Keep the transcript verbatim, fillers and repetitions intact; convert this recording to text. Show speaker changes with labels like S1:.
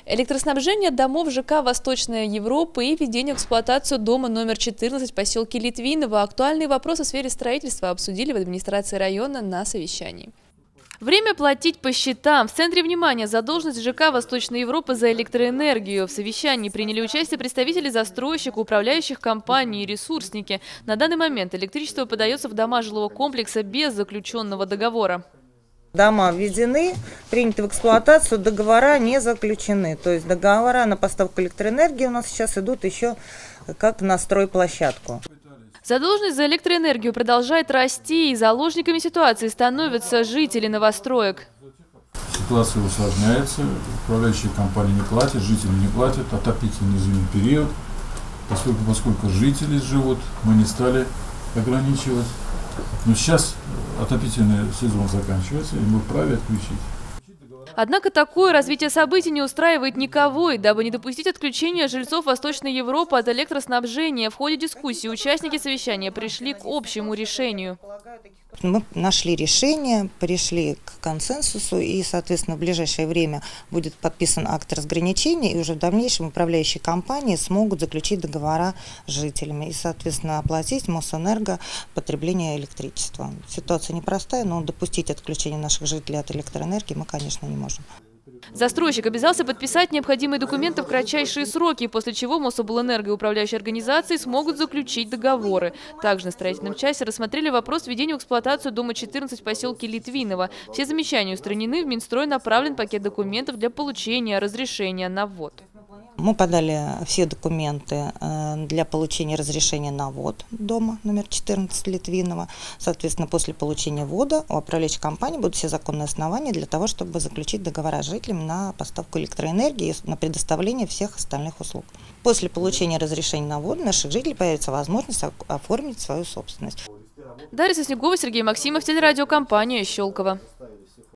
S1: Электроснабжение домов ЖК «Восточная Европа» и введение в эксплуатацию дома номер четырнадцать в поселке Литвиново. Актуальные вопросы в сфере строительства обсудили в администрации района на совещании. Время платить по счетам. В центре внимания задолженность ЖК «Восточная Европа» за электроэнергию. В совещании приняли участие представители застройщика, управляющих компаний и ресурсники. На данный момент электричество подается в дома жилого комплекса без заключенного договора.
S2: Дома введены, приняты в эксплуатацию, договора не заключены. То есть договора на поставку электроэнергии у нас сейчас идут еще как на стройплощадку.
S1: Задолженность за электроэнергию продолжает расти, и заложниками ситуации становятся жители новостроек.
S3: Ситуация усложняется, управляющие компании не платят, жители не платят, отопительный зимний период. Поскольку, поскольку жители живут, мы не стали ограничивать. Но сейчас отопительный сезон заканчивается, и мы вправе отключить.
S1: Однако такое развитие событий не устраивает никого, и дабы не допустить отключения жильцов Восточной Европы от электроснабжения, в ходе дискуссии участники совещания пришли к общему решению.
S2: Мы нашли решение, пришли к консенсусу, и, соответственно, в ближайшее время будет подписан акт разграничения, и уже в дальнейшем управляющие компании смогут заключить договора с жителями и, соответственно, оплатить Мосэнерго потребление электричества. Ситуация непростая, но допустить отключение наших жителей от электроэнергии мы, конечно, не можем.
S1: Застройщик обязался подписать необходимые документы в кратчайшие сроки, после чего Мособлэнерго и управляющие организации смогут заключить договоры. Также на строительном часе рассмотрели вопрос введения в эксплуатацию дома четырнадцать в поселке Литвиново. Все замечания устранены, в Минстрой направлен пакет документов для получения разрешения на ввод.
S2: Мы подали все документы для получения разрешения на ввод дома номер четырнадцать Литвиново. Соответственно, после получения ввода у управляющей компании будут все законные основания для того, чтобы заключить договора с жителями на поставку электроэнергии и на предоставление всех остальных услуг. После получения разрешения на ввод у наших жителей появится возможность оформить свою собственность.
S1: Дарья Соснегова, Сергей Максимов, телерадиокомпания «Щелково».